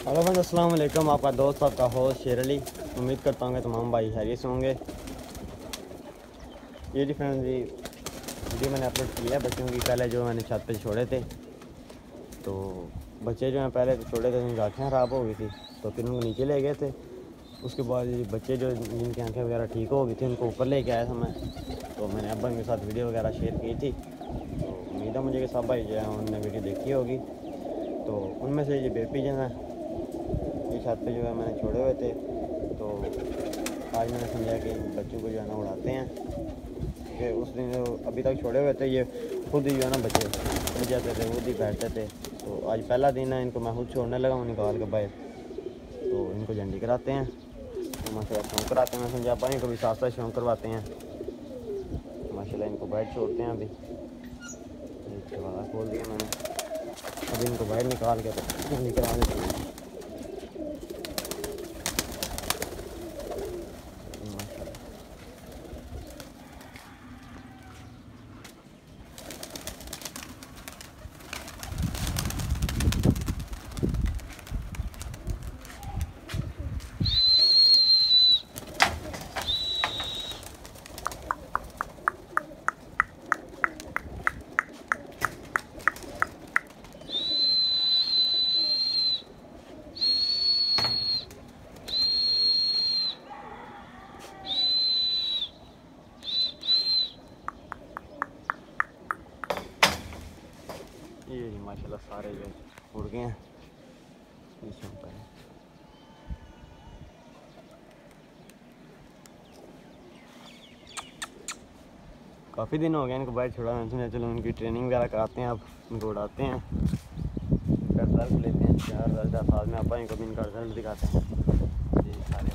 Hello friends, अस्सलाम वालेकुम। आपका दोस्त, आपका होस्ट शेर अली। उम्मीद करता हूँ कि तमाम भाई खैरियत से होंगे। ये जी फ्रेंड्स, ये वीडियो मैंने अपलोड किया है बच्चों की। पहले जो मैंने छत पे छोड़े थे, तो बच्चे जो हैं पहले तो छोड़े थे, उनकी आँखें ख़राब हो गई थी, तो फिर उनको नीचे ले गए थे। उसके बाद ये बच्चे जो जिनकी आँखें वगैरह ठीक हो गई थी, उनको ऊपर लेके आया था मैं। तो मैंने अब्बा के साथ वीडियो वगैरह शेयर की थी। तो उम्मीद है मुझे कि सब भाई जो है उन्होंने वीडियो देखी होगी। तो उनमें से ये बेबी जो है ये छत पे जो है मैंने छोड़े हुए थे। तो आज मैंने समझा कि बच्चों को जो है ना उड़ाते हैं, कि उस दिन जो अभी तक छोड़े हुए थे ये खुद ही जो है ना बच्चे उड़ जाते थे, खुद ही बैठते थे। तो आज पहला दिन है, इनको मैं खुद छोड़ने लगा हूँ निकाल के बाहर। तो इनको झंडी कराते हैं, तो माशाल्लाह शौक कराते हैं। मैं समझा पाएँ को भी साथ साथ शौक करवाते हैं। माशाल्लाह इनको बाहर छोड़ते हैं। अभी दरवाज़ा खोल दिया मैंने, अभी इनको बाहर निकाल के तो झंडी करा देते हैं। ये माशाल्लाह सारे जो उड़ गए हैं। काफ़ी दिन हो गए इनको बाहर छोड़ा। मैंने चलो उनकी ट्रेनिंग वगैरह कराते हैं, अब इनको उड़ाते हैं, इनका रिजल्ट लेते हैं। क्या रिजल्ट है साथ में आप इनको भी इनका रिजल्ट दिखाते हैं। ये सारे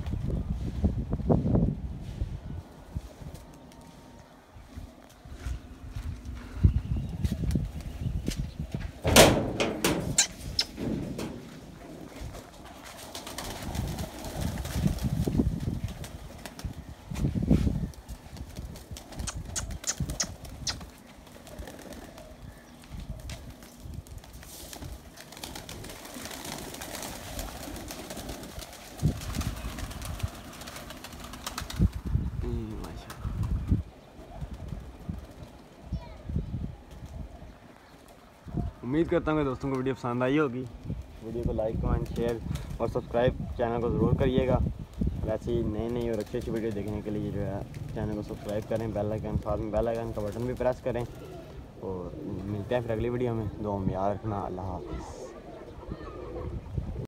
उम्मीद करता हूँ कि दोस्तों को वीडियो पसंद आई होगी। वीडियो को लाइक, कमेंट, शेयर और सब्सक्राइब चैनल को ज़रूर करिएगा। ऐसी नई और अच्छी वीडियो देखने के लिए जो है चैनल को सब्सक्राइब करें, बेल आइकन, साथ में बेल आइकन का बटन भी प्रेस करें। और मिलते हैं फिर अगली वीडियो में। दुआ में याद रखना। अल्लाह हाफ़िज़।